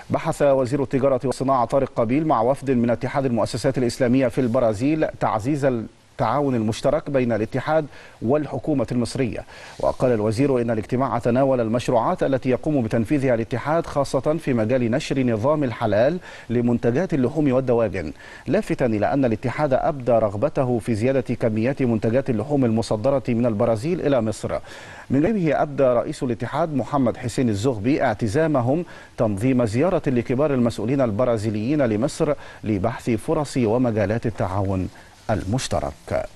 بحث وزير التجارة والصناعة طارق قابيل مع وفد من اتحاد المؤسسات الإسلامية في البرازيل تعزيز التعاون المشترك بين الاتحاد والحكومة المصرية. وقال الوزير إن الاجتماع تناول المشروعات التي يقوم بتنفيذها الاتحاد خاصة في مجال نشر نظام الحلال لمنتجات اللحوم والدواجن، لافتا إلى أن الاتحاد أبدى رغبته في زيادة كميات منتجات اللحوم المصدرة من البرازيل إلى مصر. من جانبه أبدى رئيس الاتحاد محمد حسين الزغبي اعتزامهم تنظيم زيارة لكبار المسؤولين البرازيليين لمصر لبحث فرص ومجالات التعاون المشترك.